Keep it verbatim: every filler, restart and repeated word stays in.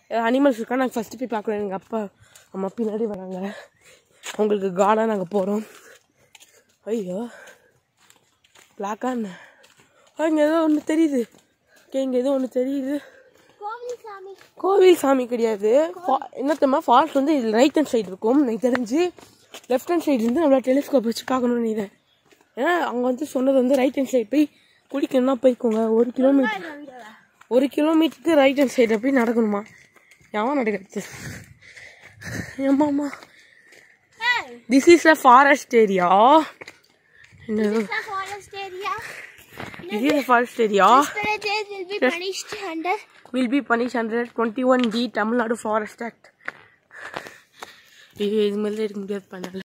Animals இருக்கா நாங்கள் first போய் பார்க்குறோம். எங்கள் அப்பா அம்மா பின்னாடி வராங்க. உங்களுக்கு காடாக நாங்கள் போகிறோம். ஐயோ பிளாக்கான்னு இங்கே ஏதோ ஒன்று தெரியுது. ஓகே இங்கே ஏதோ ஒன்று தெரியுது. கோவில் சாமி கிடையாது. என்ன தெரியுமா, ஃபால்ஸ் வந்து இது ரைட் ஹேண்ட் சைடு இருக்கும். எனக்கு தெரிஞ்சு லெஃப்ட் ஹேண்ட் சைடு இருந்து நம்மளோட டெலிஸ்கோப் வச்சு பார்க்கணும்னு இதை. ஏன்னா அங்கே வந்து சொன்னது வந்து ரைட் ஹேண்ட் சைடு போய் குளிக்கணும்னா போய்க்கோங்க. ஒரு கிலோமீட்டர் ஒரு கிலோமீட்டருக்கு ரைட் ஹேண்ட் சைடில் போய் நடக்கணுமா? எவன் நடக்கிறது? ஆமாம்மா this is a forest area. என்னது this is a forest area. will be punished under will be punished under twenty-one D Tamil Nadu Forest Act. இது இது மாதிரி இருக்க முடியாது பண்ணல.